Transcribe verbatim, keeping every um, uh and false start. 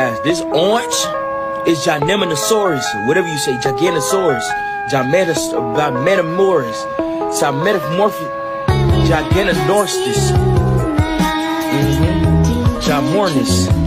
This orange is ginormous, whatever you say, Giganosaurus, Gimetas, about Metamoris, it's a metamorphic, Giganosaurus, mm-hmm. Gimornis.